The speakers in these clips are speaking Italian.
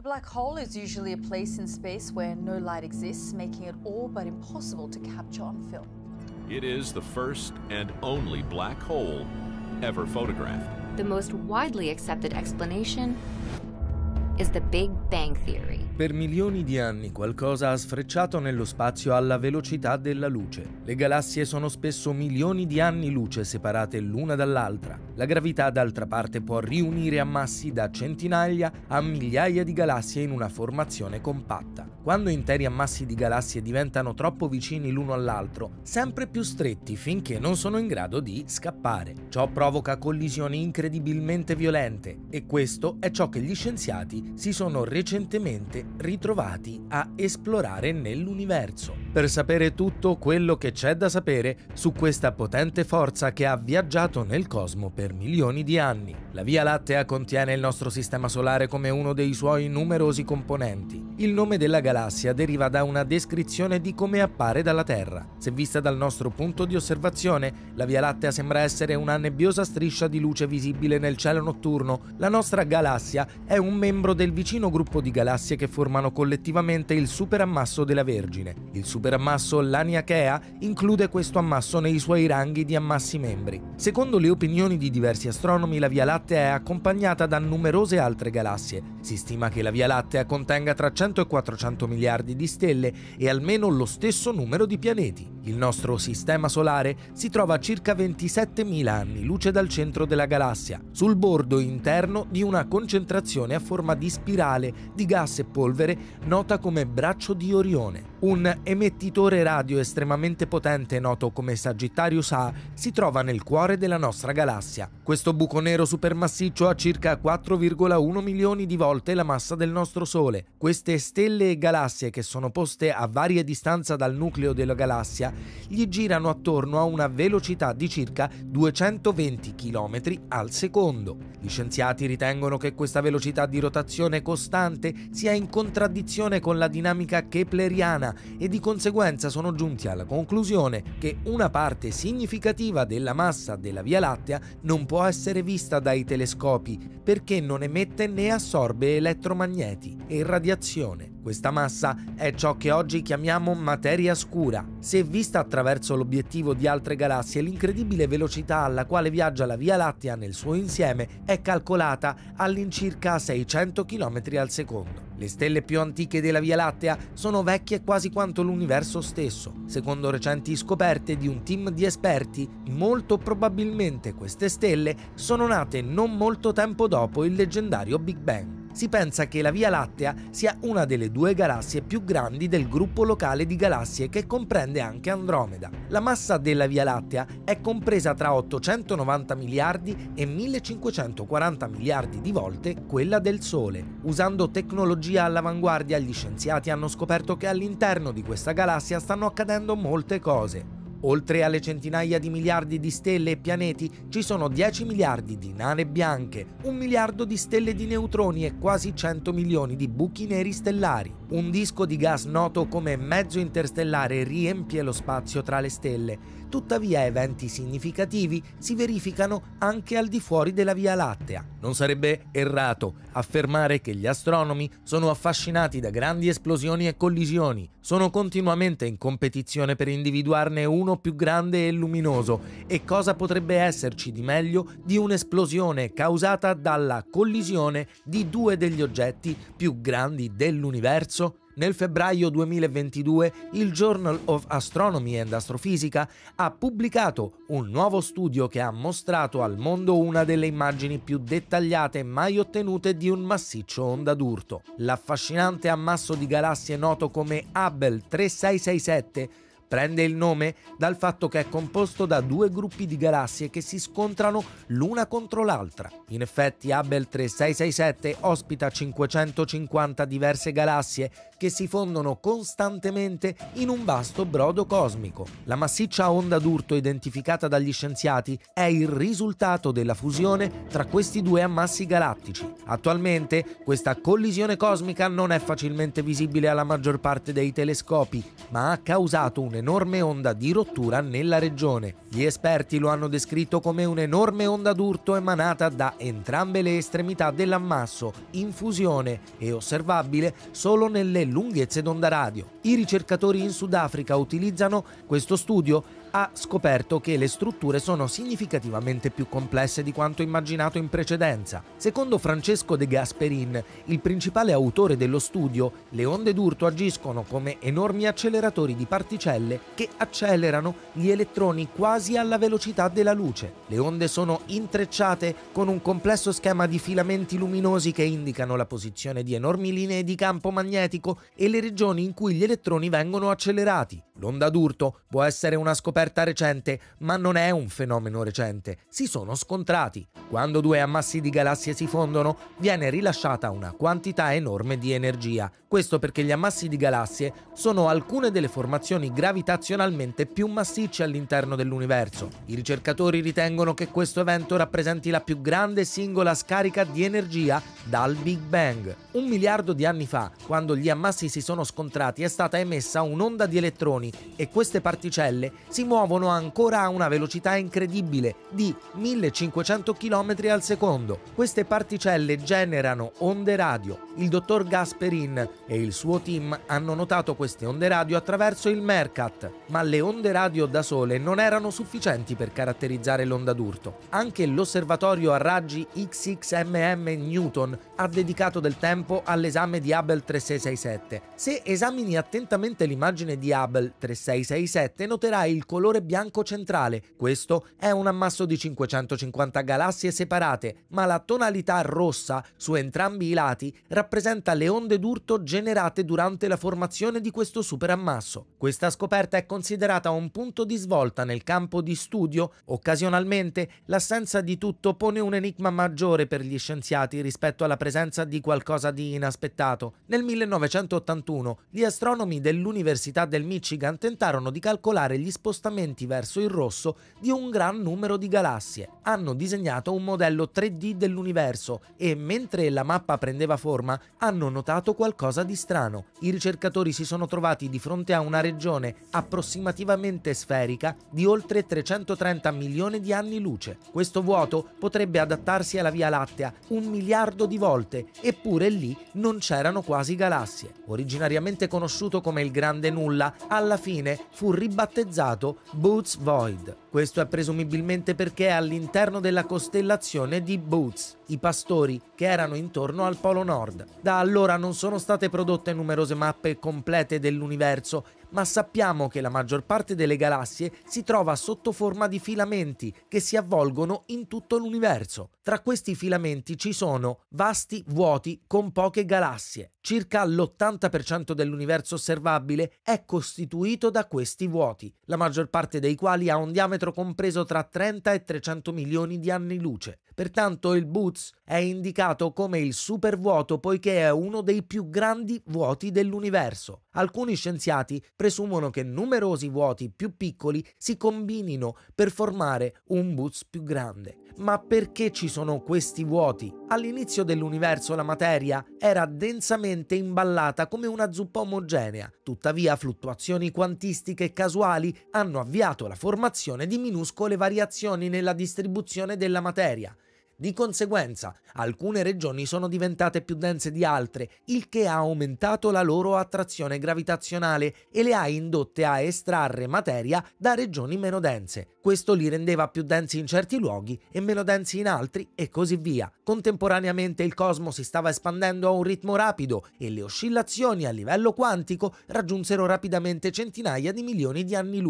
black hole is usually a place in space where no light exists, making it all but impossible to capture on film. It is the first and only black hole ever photographed. The most widely accepted explanation is the Big Bang Theory. Per milioni di anni qualcosa ha sfrecciato nello spazio alla velocità della luce. Le galassie sono spesso milioni di anni luce separate l'una dall'altra. La gravità, d'altra parte, può riunire ammassi da centinaia a migliaia di galassie in una formazione compatta. Quando interi ammassi di galassie diventano troppo vicini l'uno all'altro, sempre più stretti finché non sono in grado di scappare. Ciò provoca collisioni incredibilmente violente e questo è ciò che gli scienziati si sono recentemente ritrovati a esplorare nell'universo. Per sapere tutto quello che c'è da sapere su questa potente forza che ha viaggiato nel cosmo per milioni di anni. La Via Lattea contiene il nostro sistema solare come uno dei suoi numerosi componenti. Il nome della galassia deriva da una descrizione di come appare dalla Terra. Se vista dal nostro punto di osservazione, la Via Lattea sembra essere una nebbiosa striscia di luce visibile nel cielo notturno. La nostra galassia è un membro del vicino gruppo di galassie che formano collettivamente il superammasso della Vergine. Il superammasso Laniakea include questo ammasso nei suoi ranghi di ammassi membri. Secondo le opinioni di diversi astronomi, la Via Lattea è accompagnata da numerose altre galassie. Si stima che la Via Lattea contenga tra 100 e 400 miliardi di stelle e almeno lo stesso numero di pianeti. Il nostro sistema solare si trova a circa 27.000 anni luce dal centro della galassia, sul bordo interno di una concentrazione a forma di spirale di gas e polvere nota come Braccio di Orione. Un emettitore radio estremamente potente noto come Sagittarius A si trova nel cuore della nostra galassia. Questo buco nero supermassiccio ha circa 4,1 milioni di volte la massa del nostro Sole. Queste stelle e galassie, che sono poste a varia distanza dal nucleo della galassia, gli girano attorno a una velocità di circa 220 km al secondo. Gli scienziati ritengono che questa velocità di rotazione costante sia in contraddizione con la dinamica kepleriana e di conseguenza sono giunti alla conclusione che una parte significativa della massa della Via Lattea non può essere vista dai telescopi perché non emette né assorbe elettromagneti e radiazione. Questa massa è ciò che oggi chiamiamo materia scura. Se vista attraverso l'obiettivo di altre galassie, l'incredibile velocità alla quale viaggia la Via Lattea nel suo insieme è calcolata all'incirca 600 km al secondo. Le stelle più antiche della Via Lattea sono vecchie quasi quanto l'universo stesso. Secondo recenti scoperte di un team di esperti, molto probabilmente queste stelle sono nate non molto tempo dopo il leggendario Big Bang. Si pensa che la Via Lattea sia una delle due galassie più grandi del gruppo locale di galassie che comprende anche Andromeda. La massa della Via Lattea è compresa tra 890 miliardi e 1540 miliardi di volte quella del Sole. Usando tecnologia all'avanguardia, gli scienziati hanno scoperto che all'interno di questa galassia stanno accadendo molte cose. Oltre alle centinaia di miliardi di stelle e pianeti, ci sono 10 miliardi di nane bianche, 1 miliardo di stelle di neutroni e quasi 100 milioni di buchi neri stellari. Un disco di gas noto come mezzo interstellare riempie lo spazio tra le stelle. Tuttavia, eventi significativi si verificano anche al di fuori della Via Lattea. Non sarebbe errato affermare che gli astronomi sono affascinati da grandi esplosioni e collisioni. Sono continuamente in competizione per individuarne uno più grande e luminoso. E cosa potrebbe esserci di meglio di un'esplosione causata dalla collisione di due degli oggetti più grandi dell'universo? Nel febbraio 2022 il Journal of Astronomy and Astrophysica ha pubblicato un nuovo studio che ha mostrato al mondo una delle immagini più dettagliate mai ottenute di un massiccio onda d'urto. L'affascinante ammasso di galassie noto come Hubble 3667 prende il nome dal fatto che è composto da due gruppi di galassie che si scontrano l'una contro l'altra. In effetti Hubble 3667 ospita 550 diverse galassie, che si fondono costantemente in un vasto brodo cosmico. La massiccia onda d'urto identificata dagli scienziati è il risultato della fusione tra questi due ammassi galattici. Attualmente questa collisione cosmica non è facilmente visibile alla maggior parte dei telescopi, ma ha causato un'enorme onda di rottura nella regione. Gli esperti lo hanno descritto come un'enorme onda d'urto emanata da entrambe le estremità dell'ammasso, in fusione e osservabile solo nelle lunghezze d'onda radio. I ricercatori in Sudafrica utilizzano questo studio ha scoperto che le strutture sono significativamente più complesse di quanto immaginato in precedenza. Secondo Francesco De Gasperin, il principale autore dello studio, le onde d'urto agiscono come enormi acceleratori di particelle che accelerano gli elettroni quasi alla velocità della luce. Le onde sono intrecciate con un complesso schema di filamenti luminosi che indicano la posizione di enormi linee di campo magnetico e le regioni in cui gli elettroni vengono accelerati. L'onda d'urto può essere una scoperta recente, ma non è un fenomeno recente. Si sono scontrati. Quando due ammassi di galassie si fondono, viene rilasciata una quantità enorme di energia. Questo perché gli ammassi di galassie sono alcune delle formazioni gravitazionalmente più massicce all'interno dell'universo. I ricercatori ritengono che questo evento rappresenti la più grande singola scarica di energia dal Big Bang. 1 miliardo di anni fa, quando gli ammassi si sono scontrati, è stata emessa un'onda di elettroni e queste particelle si muovono ancora a una velocità incredibile di 1500 km al secondo. Queste particelle generano onde radio. Il dottor Gasperin e il suo team hanno notato queste onde radio attraverso il MERKAT, ma le onde radio da sole non erano sufficienti per caratterizzare l'onda d'urto. Anche l'osservatorio a raggi XXMM Newton ha dedicato del tempo all'esame di Hubble 3667. Se esamini attentamente l'immagine di Hubble 3667 noterai il colore bianco centrale. Questo è un ammasso di 550 galassie separate, ma la tonalità rossa su entrambi i lati rappresenta le onde d'urto generate durante la formazione di questo superammasso. Questa scoperta è considerata un punto di svolta nel campo di studio. Occasionalmente l'assenza di tutto pone un enigma maggiore per gli scienziati rispetto alla presenza di qualcosa di inaspettato. Nel 1981 gli astronomi dell'Università del Michigan tentarono di calcolare gli spostamenti verso il rosso di un gran numero di galassie. Hanno disegnato un modello 3D dell'universo e, mentre la mappa prendeva forma, hanno notato qualcosa di strano. I ricercatori si sono trovati di fronte a una regione approssimativamente sferica di oltre 330 milioni di anni luce. Questo vuoto potrebbe adattarsi alla Via Lattea 1 miliardo di volte, eppure lì non c'erano quasi galassie. Originariamente conosciuto come il Grande Nulla, alla fine fu ribattezzato Bootes Void. Questo è presumibilmente perché è all'interno della costellazione di Bootes, i pastori che erano intorno al Polo Nord. Da allora non sono state prodotte numerose mappe complete dell'universo, ma sappiamo che la maggior parte delle galassie si trova sotto forma di filamenti che si avvolgono in tutto l'universo. Tra questi filamenti ci sono vasti vuoti con poche galassie. Circa l'80% dell'universo osservabile è costituito da questi vuoti, la maggior parte dei quali ha un diametro compreso tra 30 e 300 milioni di anni luce. Pertanto il Bootes è indicato come il supervuoto poiché è uno dei più grandi vuoti dell'universo. Alcuni scienziati presumono che numerosi vuoti più piccoli si combinino per formare un Bootes più grande. Ma perché ci sono questi vuoti? All'inizio dell'universo la materia era densamente imballata come una zuppa omogenea. Tuttavia, fluttuazioni quantistiche casuali hanno avviato la formazione di minuscole variazioni nella distribuzione della materia. Di conseguenza, alcune regioni sono diventate più dense di altre, il che ha aumentato la loro attrazione gravitazionale e le ha indotte a estrarre materia da regioni meno dense. Questo li rendeva più densi in certi luoghi e meno densi in altri, e così via. Contemporaneamente il cosmo si stava espandendo a un ritmo rapido e le oscillazioni a livello quantico raggiunsero rapidamente centinaia di milioni di anni luce.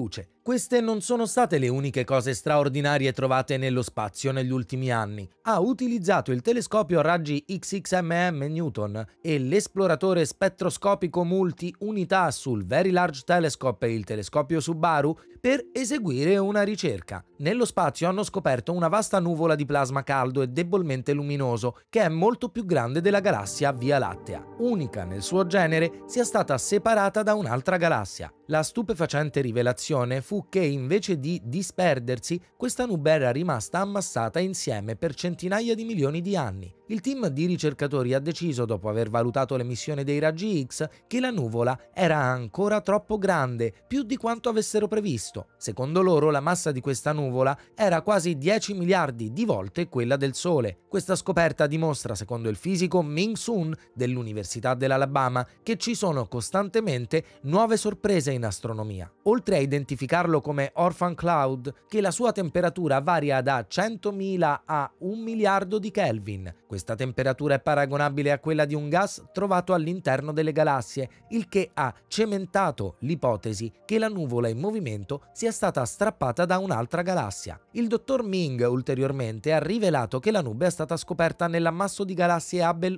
Queste non sono state le uniche cose straordinarie trovate nello spazio negli ultimi anni. Ha utilizzato il telescopio a raggi XXMM Newton e l'esploratore spettroscopico multi-unità sul Very Large Telescope e il telescopio Subaru per eseguire una ricerca. Nello spazio hanno scoperto una vasta nuvola di plasma caldo e debolmente luminoso che è molto più grande della galassia Via Lattea. Unica nel suo genere, sia stata separata da un'altra galassia. La stupefacente rivelazione fu che invece di disperdersi, questa nube era rimasta ammassata insieme per centinaia di milioni di anni. Il team di ricercatori ha deciso, dopo aver valutato l'emissione dei raggi X, che la nuvola era ancora troppo grande, più di quanto avessero previsto. Secondo loro, la massa di questa nuvola era quasi 10 miliardi di volte quella del Sole. Questa scoperta dimostra, secondo il fisico Ming Sun dell'Università dell'Alabama, che ci sono costantemente nuove sorprese in astronomia. Oltre a identificarlo come Orphan Cloud, che la sua temperatura varia da 100.000 a 1 miliardo di Kelvin. Questa temperatura è paragonabile a quella di un gas trovato all'interno delle galassie, il che ha cementato l'ipotesi che la nuvola in movimento sia stata strappata da un'altra galassia. Il dottor Ming ulteriormente ha rivelato che la nube è stata scoperta nell'ammasso di galassie Hubble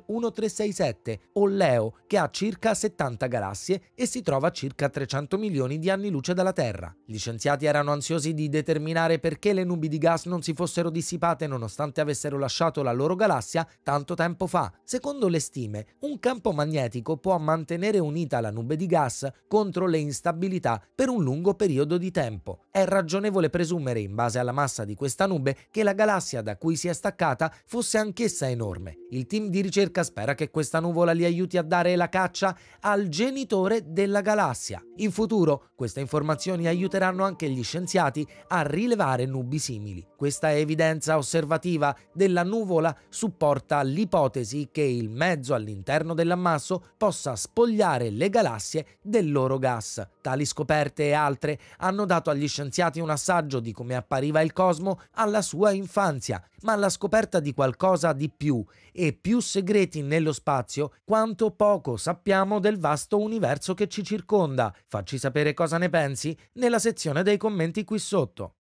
1367 o LEO, che ha circa 70 galassie e si trova a circa 300 milioni di anni luce dalla Terra. Gli scienziati erano ansiosi di determinare perché le nubi di gas non si fossero dissipate nonostante avessero lasciato la loro galassia tanto tempo fa. Secondo le stime, un campo magnetico può mantenere unita la nube di gas contro le instabilità per un lungo periodo di tempo. È ragionevole presumere, in base alla massa di questa nube, che la galassia da cui si è staccata fosse anch'essa enorme. Il team di ricerca spera che questa nuvola li aiuti a dare la caccia al genitore della galassia. In futuro, queste informazioni aiuteranno anche gli scienziati a rilevare nubi simili. Questa evidenza osservativa della nuvola supporta l'ipotesi che il mezzo all'interno dell'ammasso possa spogliare le galassie del loro gas. Tali scoperte e altre hanno dato agli scienziati un assaggio di come appariva il cosmo alla sua infanzia, ma alla scoperta di qualcosa di più e più segreti nello spazio, quanto poco sappiamo del vasto universo che ci circonda. Facci sapere cosa ne pensi nella sezione dei commenti qui sotto.